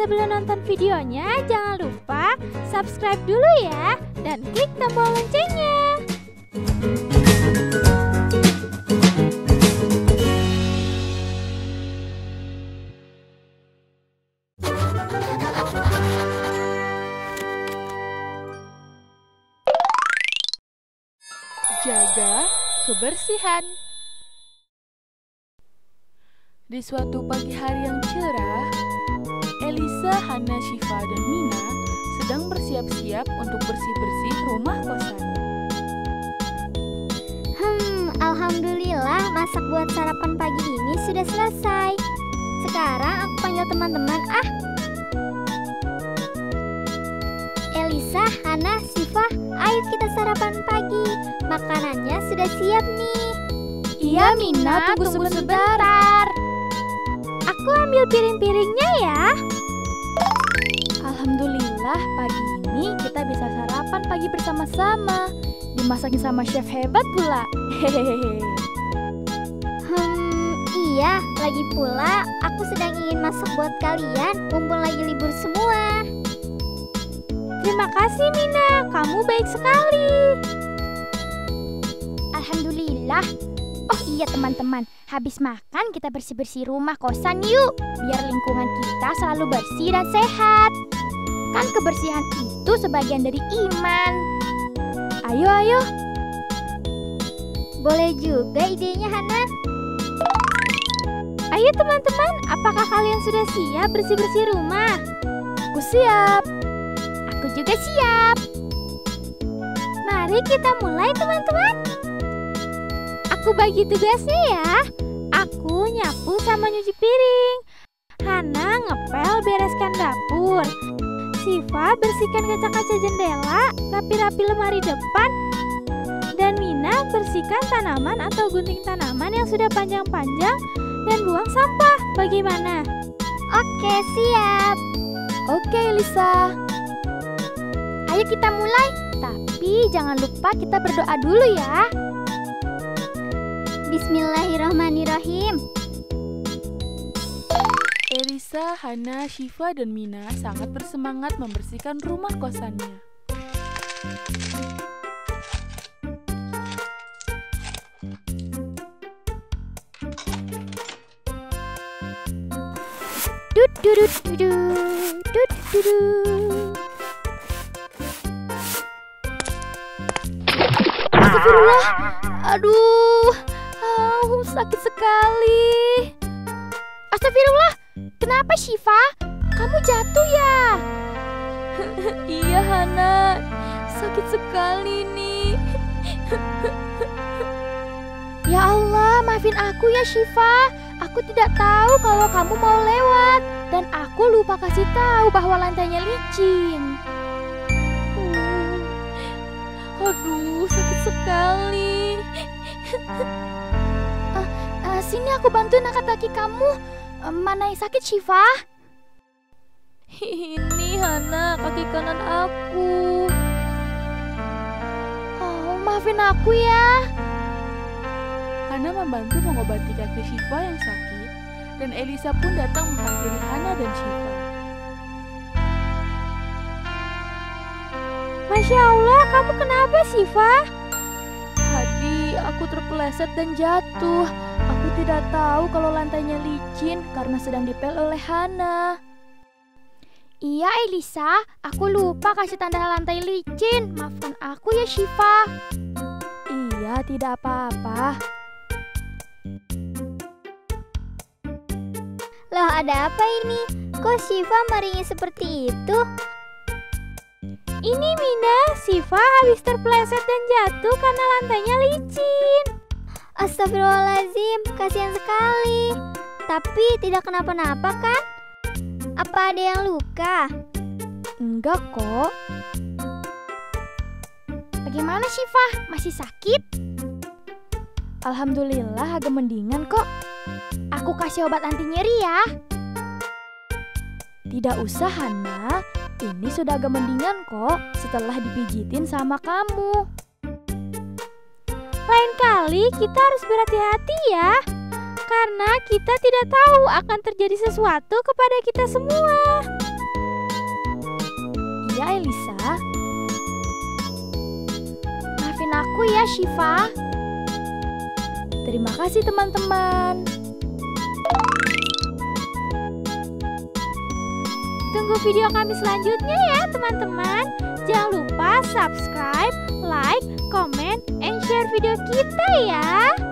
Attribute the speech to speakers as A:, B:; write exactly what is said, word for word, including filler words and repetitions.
A: sebelum nonton videonya, jangan lupa subscribe dulu ya dan klik tombol loncengnya.
B: Jaga kebersihan. Di suatu pagi hari yang cerah, Elisa, Hana, Syifa, dan Mina sedang bersiap-siap untuk bersih-bersih rumah kosan.
C: Hmm, alhamdulillah masak buat sarapan pagi ini sudah selesai. Sekarang aku panggil teman-teman ah. Elisa, Hana, Syifa, ayo kita sarapan pagi. Makanannya sudah siap nih.
A: Iya Mina, tunggu, tunggu sebentar. Aku ambil piring-piringnya ya.
B: Alhamdulillah pagi ini kita bisa sarapan pagi bersama-sama. Dimasakin sama chef hebat pula. Hehehe.
C: Hmm, iya, lagi pula aku sedang ingin masak buat kalian mumpung lagi libur semua.
A: Terima kasih Mina, kamu baik sekali.
C: Alhamdulillah. Oh iya teman-teman, habis makan kita bersih-bersih rumah kosan yuk. Biar lingkungan kita selalu bersih dan sehat. Kan kebersihan itu sebagian dari iman.
A: Ayo, ayo.
C: Boleh juga idenya Hana.
A: Ayo teman-teman, apakah kalian sudah siap bersih-bersih rumah?
B: Aku siap.
C: Aku juga siap.
A: Mari kita mulai teman-teman. Aku bagi tugasnya ya. Aku nyapu sama nyuci piring. Hana ngepel bereskan dapur. Syifa bersihkan kaca-kaca jendela, rapi-rapi lemari depan. Dan Mina bersihkan tanaman atau gunting tanaman yang sudah panjang-panjang dan buang sampah. Bagaimana?
C: Oke, siap.
B: Oke, Elisa.
C: Ayo kita mulai. Tapi jangan lupa kita berdoa dulu ya. Bismillahirrahmanirrahim.
B: Elisa, Hana, Syifa, dan Mina sangat bersemangat membersihkan rumah kosannya.
C: Dut dudut dudut dut dudut.
B: Astagfirullah. Aduh. Oh, sakit sekali.
C: Astagfirullah. Kenapa Syifa? Kamu jatuh ya?
B: Iya Hana, sakit sekali nih.
C: Ya Allah, maafin aku ya Syifa. Aku tidak tahu kalau kamu mau lewat. Dan aku lupa kasih tahu bahwa lantainya licin.
B: uh, Aduh, sakit sekali.
C: uh, uh, Sini aku bantuin angkat kaki kamu. Mana yang sakit Syifa?
B: Ini Hana, kaki kanan aku.
C: Oh, maafin aku ya.
B: Hana membantu mengobati kaki Syifa yang sakit, dan Elisa pun datang menghampiri Hana dan Syifa.
A: Masya Allah, kamu kenapa Syifa?
B: Tadi aku terpeleset dan jatuh. Aku tidak tahu kalau lantainya licin karena sedang dipel oleh Hana.
C: Iya Elisa, aku lupa kasih tanda lantai licin. Maafkan aku ya Syifa.
B: Iya, tidak apa-apa.
C: Loh, ada apa ini? Kok Syifa meringis seperti itu?
A: Ini Mina, Syifa habis terpeleset dan jatuh karena lantainya licin.
C: Astagfirullahaladzim, kasihan sekali. Tapi tidak kenapa-napa kan? Apa ada yang luka?
B: Enggak kok.
C: Bagaimana Syifa? Masih sakit?
B: Alhamdulillah agak mendingan kok.
C: Aku kasih obat anti nyeri ya.
B: Tidak usah Hana, ini sudah agak mendingan kok setelah dipijitin sama kamu.
A: Lain kali kita harus berhati-hati ya, karena kita tidak tahu akan terjadi sesuatu kepada kita semua.
C: ya, Elisa. Maafin aku ya, Syifa.
B: Terima kasih teman-teman.
A: Tunggu video kami selanjutnya ya teman-teman. Jangan lupa subscribe, like, comment, and share video kita ya.